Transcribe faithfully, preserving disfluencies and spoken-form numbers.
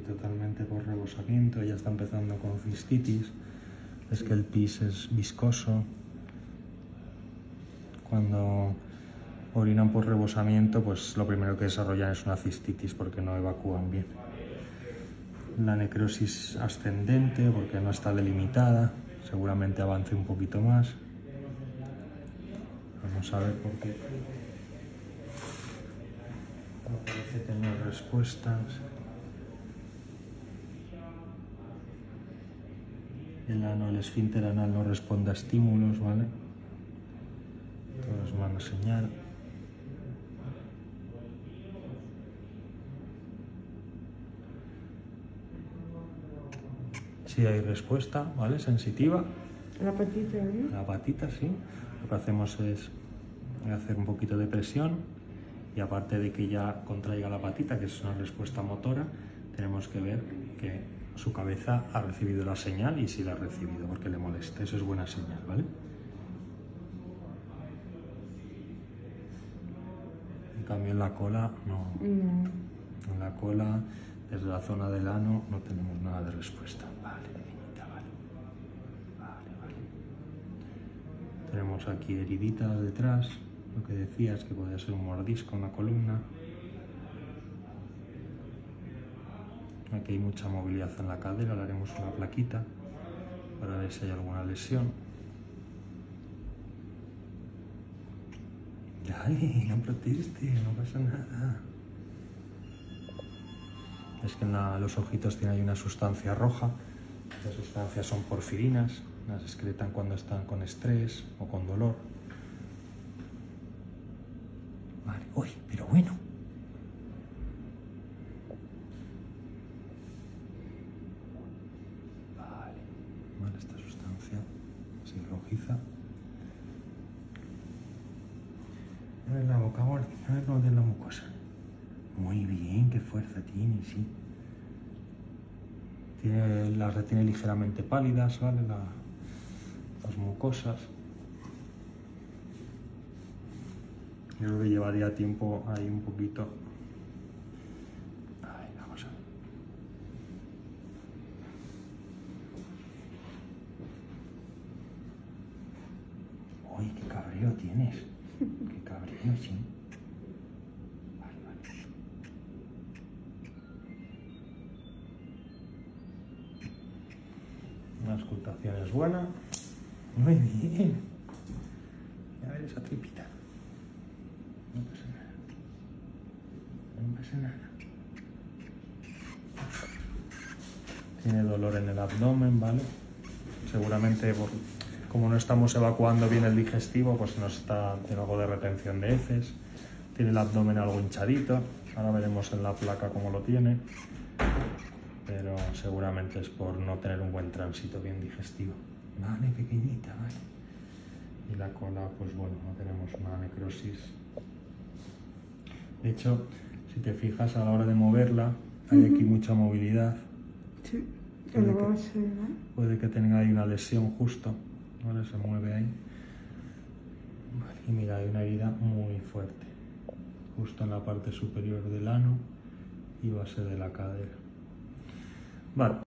totalmente por rebosamiento, ya está empezando con cistitis. Es que el pis es viscoso. Cuando orinan por rebosamiento, pues lo primero que desarrollan es una cistitis porque no evacúan bien. La necrosis ascendente porque no está delimitada, seguramente avance un poquito más. Vamos a ver por qué no parece tener respuestas. El ano, el esfínter anal no responde a estímulos, ¿vale? Todo es mala señal. Sí hay respuesta, ¿vale? Sensitiva. La patita, ¿eh? La patita, sí. Lo que hacemos es hacer un poquito de presión y aparte de que ya contraiga la patita, que es una respuesta motora, tenemos que ver que su cabeza ha recibido la señal y si la ha recibido porque le molesta. Eso es buena señal, ¿vale? En cambio en la cola no. No. En la cola, desde la zona del ano, no tenemos nada de respuesta. Vale, pequeñita, vale. Vale, vale. Tenemos aquí heriditas detrás. Lo que decías que podría ser un mordisco en la columna. Aquí hay mucha movilidad en la cadera, le haremos una plaquita para ver si hay alguna lesión. Dale, no proteste, no pasa nada. Es que en la, los ojitos tiene ahí una sustancia roja. Las sustancias son porfirinas, las excretan cuando están con estrés o con dolor. Vale, uy, pero bueno. Vale, vale, esta sustancia así rojiza. A ver la boca, Gordi, a ver cómo tiene la mucosa. Muy bien, qué fuerza tiene, sí. Tiene, las retiene ligeramente pálidas, ¿vale? La, las mucosas. Yo creo que llevaría tiempo ahí un poquito. Ahí, vamos a ver. Uy, qué cabreo tienes. Qué cabreo, sí. Vale, vale. La auscultación es buena. Muy bien. A ver esa tripita. No pasa nada. No pasa nada. Tiene dolor en el abdomen, ¿vale? Seguramente por, como no estamos evacuando bien el digestivo, pues nos está tiene algo de retención de heces. Tiene el abdomen algo hinchadito. Ahora veremos en la placa cómo lo tiene. Pero seguramente es por no tener un buen tránsito bien digestivo. Vale, pequeñita, vale. Y la cola, pues bueno, no tenemos una necrosis. De hecho, si te fijas a la hora de moverla, hay uh-huh. aquí mucha movilidad. Sí, puede, lo que, va a hacer, ¿no? puede que tenga ahí una lesión justo, ¿vale? Se mueve ahí. Vale, y mira, hay una herida muy fuerte, justo en la parte superior del ano y base de la cadera. Vale.